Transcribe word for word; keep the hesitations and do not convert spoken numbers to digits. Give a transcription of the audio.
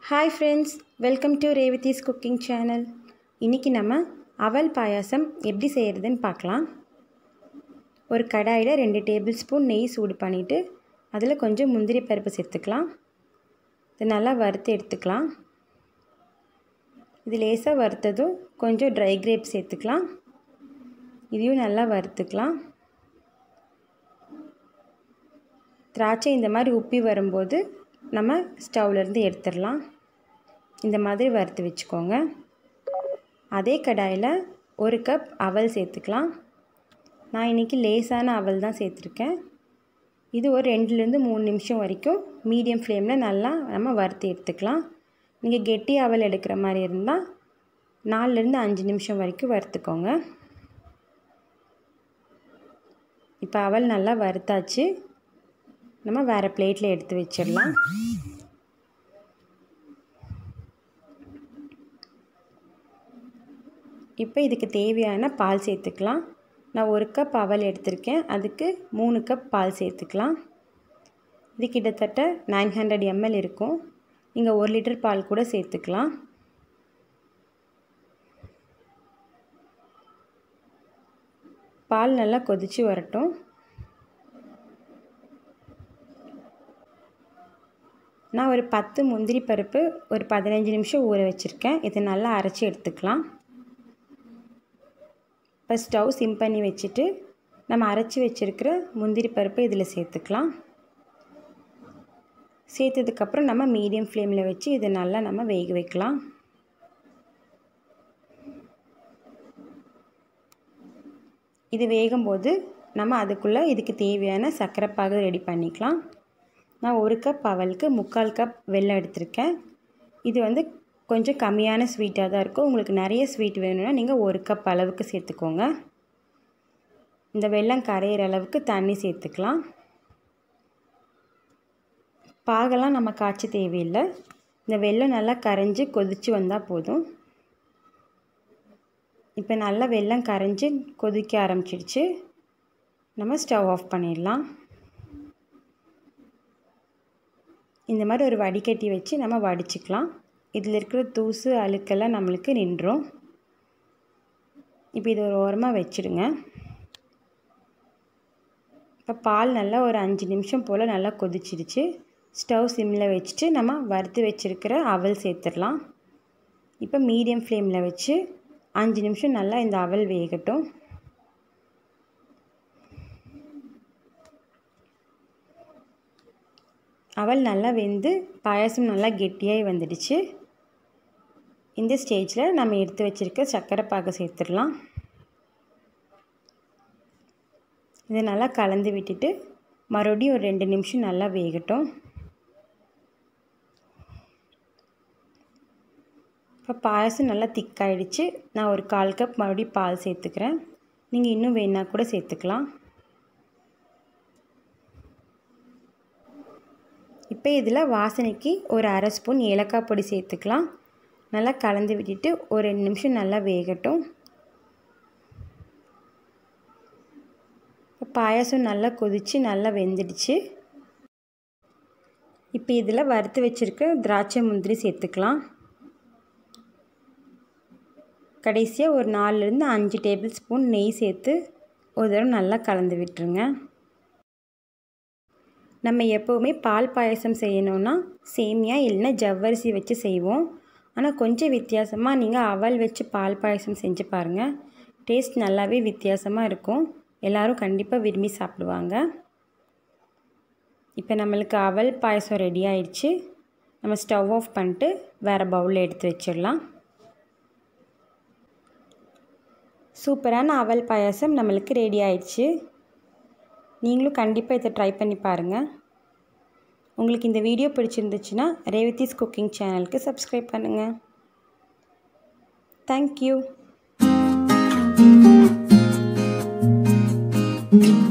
Hi friends, welcome to Revithi's cooking channel. இன்னைக்கு நம்ம அவல் பாயாசம் எப்படி செய்யறதுன்னு பார்க்கலாம். ஒரு கடாயில ரெண்டு டேபிள் ஸ்பூன் நெய் சூடு பண்ணிட்டு அதில் கொஞ்சம் முந்திரி பருப்பு சேர்த்துக்கலாம். இதை நல்லா வறுத்து எடுத்துக்கலாம். இது லேசாக வறுத்ததும் கொஞ்சம் ட்ரை கிரேப்ஸ் சேர்த்துக்கலாம். இதையும் நல்லா வறுத்துக்கலாம். திராட்சை இந்த மாதிரி உப்பி வரும்போது நம்ம ஸ்டவ்லேருந்து எடுத்துடலாம். இந்த மாதிரி வறுத்து வச்சுக்கோங்க. அதே கடாயில் ஒரு கப் அவல் சேர்த்துக்கலாம். நான் இன்றைக்கி லேசான அவல் தான் சேர்த்துருக்கேன். இது ஒரு ரெண்டுலேருந்து மூணு நிமிஷம் வரைக்கும் மீடியம் ஃப்ளேமில் நல்லா நம்ம வறுத்து எடுத்துக்கலாம். நீங்கள் கெட்டி அவல் எடுக்கிற மாதிரி இருந்தால் நாலுலேருந்து அஞ்சு நிமிஷம் வரைக்கும் வறுத்துக்கோங்க. இப்போ அவல் நல்லா வறுத்தாச்சு. நம்ம வேறு பிளேட்டில் எடுத்து வச்சிடலாம். இப்போ இதுக்கு தேவையான பால் சேர்த்துக்கலாம். நான் ஒரு கப் அவல் எடுத்திருக்கேன். அதுக்கு மூணு கப் பால் சேர்த்துக்கலாம். இது கிட்டத்தட்ட நைன் ஹண்ட்ரட் எம்எல் இருக்கும். நீங்கள் ஒரு லிட்டர் பால் கூட சேர்த்துக்கலாம். பால் நல்லா கொதித்து வரட்டும். நான் ஒரு பத்து முந்திரி பருப்பு ஒரு பதினஞ்சு நிமிஷம் ஊற வச்சுருக்கேன். இதை நல்லா அரைச்சி எடுத்துக்கலாம். இப்போ ஸ்டவ் சிம் பண்ணி வச்சுட்டு நம்ம அரைச்சி வச்சுருக்கிற முந்திரி பருப்பு இதில் சேர்த்துக்கலாம். சேர்த்ததுக்கப்புறம் நம்ம மீடியம் ஃப்ளேமில் வச்சு இதை நல்லா நம்ம வேக வைக்கலாம். இது வேகும்போது நம்ம அதுக்குள்ளே இதுக்கு தேவையான சர்க்கரை பாகு ரெடி பண்ணிக்கலாம். நான் ஒரு கப் அவலுக்கு முக்கால் கப் வெல்லம் எடுத்திருக்கேன். இது வந்து கொஞ்சம் கம்மியான ஸ்வீட்டாக தான் இருக்கும். உங்களுக்கு நிறைய ஸ்வீட் வேணும்னா நீங்கள் ஒரு கப் அளவுக்கு சேர்த்துக்கோங்க. இந்த வெல்லம் கரையிற அளவுக்கு தண்ணி சேர்த்துக்கலாம். பாகெல்லாம் நம்ம காய்ச்சி தேவையில்லை. இந்த வெல்லம் நல்லா கரைஞ்சி கொதித்து வந்தால் போதும். இப்போ நல்லா வெல்லம் கரைஞ்சி கொதிக்க ஆரம்பிச்சிடுச்சு. நம்ம ஸ்டவ் ஆஃப் பண்ணிடலாம். இந்த மாதிரி ஒரு வடிகட்டி வச்சு நம்ம வடிச்சுக்கலாம். இதில் இருக்கிற தூசு அழுக்கெல்லாம் நம்மளுக்கு நின்றும். இப்போ இது ஒரு ஓரமாக வச்சுடுங்க. இப்போ பால் நல்லா ஒரு அஞ்சு நிமிஷம் போல் நல்லா கொதிச்சிடுச்சு. ஸ்டவ் சிம்மில் வச்சுட்டு நம்ம வறுத்து வச்சுருக்கிற அவல் சேர்த்துடலாம். இப்போ மீடியம் ஃப்ளேமில் வச்சு அஞ்சு நிமிஷம் நல்லா இந்த அவல் வேகட்டும். அவல் நல்லா வெந்து பாயாசம் நல்லா கெட்டியாகி வந்துடுச்சு. இந்த ஸ்டேஜில் நம்ம எடுத்து வச்சுருக்க சர்க்கரை பாகு சேர்த்துடலாம். இதை நல்லா கலந்து விட்டுட்டு மறுபடியும் ஒரு ரெண்டு நிமிஷம் நல்லா வேகட்டும். இப்போ பாயாசம் நல்லா திக்காயிடுச்சு. நான் ஒரு கால் கப் மறுபடியும் பால் சேர்த்துக்கிறேன். நீங்கள் இன்னும் வேணா கூட சேர்த்துக்கலாம். இப்போ இதில் வாசனைக்கு ஒரு அரை ஸ்பூன் ஏலக்காய் பொடி சேர்த்துக்கலாம். நல்லா கலந்து விட்டுட்டு ஒரு ரெண்டு நிமிஷம் நல்லா வேகட்டும். இப்போ பாயாசம் நல்லா கொதித்து நல்லா வெந்துடுச்சு. இப்போ இதில் வறுத்து வச்சுருக்க திராட்சை முந்திரி சேர்த்துக்கலாம். கடைசியாக ஒரு நாலுலேருந்து அஞ்சு டேபிள் ஸ்பூன் நெய் சேர்த்து ஒரு தடவை நல்லா கலந்து விட்டுருங்க. நம்ம எப்போவுமே பால் பாயசம் செய்யணுன்னா சேமியா இல்லைன்னா ஜவ்வரிசி வச்சு செய்வோம். ஆனால் கொஞ்சம் வித்தியாசமாக நீங்கள் அவல் வச்சு பால் பாயசம் செஞ்சு பாருங்கள். டேஸ்ட் நல்லாவே வித்தியாசமாக இருக்கும். எல்லோரும் கண்டிப்பாக விரும்பி சாப்பிடுவாங்க. இப்போ நம்மளுக்கு அவல் பாயசம் ரெடி ஆயிடுச்சு. நம்ம ஸ்டவ் ஆஃப் பண்ணிட்டு வேறு பவுலில் எடுத்து வச்சிடலாம். சூப்பரான அவல் பாயசம் நம்மளுக்கு ரெடி ஆயிடுச்சு. நீங்களும் கண்டிப்பாக இதை ட்ரை பண்ணி பாருங்கள். உங்களுக்கு இந்த வீடியோ பிடிச்சிருந்துச்சுன்னா ரேவதிஸ் குக்கிங் சேனலுக்கு சப்ஸ்கிரைப் பண்ணுங்கள். தேங்க்யூ.